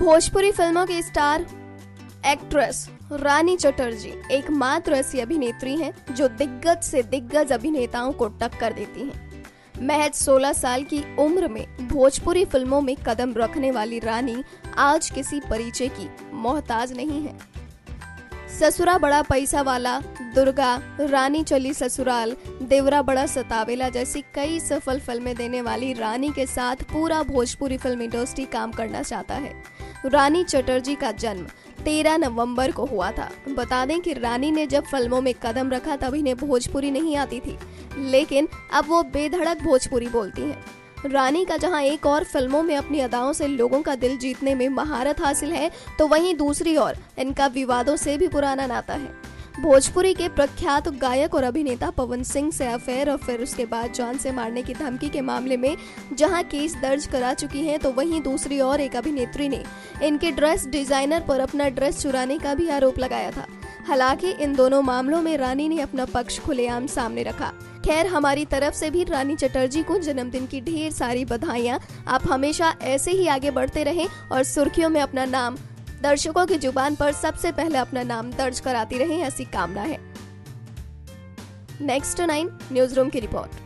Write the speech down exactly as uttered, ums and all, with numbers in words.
भोजपुरी फिल्मों की star actress रानी चटर्जी एकमात्र ऐसी अभिनेत्री हैं जो दिग्गज से दिग्गज अभिनेताओं को टक्कर देती हैं। महज सोलह साल की उम्र में भोजपुरी फिल्मों में कदम रखने वाली रानी आज किसी परिचय की मोहताज नहीं है। ससुरा बड़ा पैसा वाला, दुर्गा, रानी चली ससुराल, देवरा बड़ा सतावेला जैसी कई सफल फिल्में देने वाली रानी के साथ पूरा भोजपुरी फिल्म इंडस्ट्री काम करना चाहता है। रानी चटर्जी का जन्म तेरह नवंबर को हुआ था। बता दें कि रानी ने जब फिल्मों में कदम रखा तब इन्हें भोजपुरी नहीं आती थी, लेकिन अब वो बेधड़क भोजपुरी बोलती हैं। रानी का जहां एक और फिल्मों में अपनी अदाओं से लोगों का दिल जीतने में महारत हासिल है, तो वहीं दूसरी ओर इनका विवादों से भी पुराना नाता है। भोजपुरी के प्रख्यात गायक और अभिनेता पवन सिंह से अफेयर और फिर उसके बाद जान से मारने की धमकी के मामले में जहां केस दर्ज करा चुकी हैं, तो वहीं दूसरी ओर एक अभिनेत्री ने इनके ड्रेस डिजाइनर पर अपना ड्रेस चुराने का भी आरोप लगाया था। हालांकि इन दोनों मामलों में रानी ने अपना पक्ष खुलेआम सामने रखा। खैर, हमारी तरफ से भी रानी चटर्जी को जन्मदिन की ढेर सारी बधाइयां। आप हमेशा ऐसे ही आगे बढ़ते रहें और सुर्खियों में अपना नाम, दर्शकों की जुबान पर सबसे पहले अपना नाम दर्ज कराती रहें, ऐसी कामना है। नेक्स्ट नाइन न्यूज रूम की रिपोर्ट।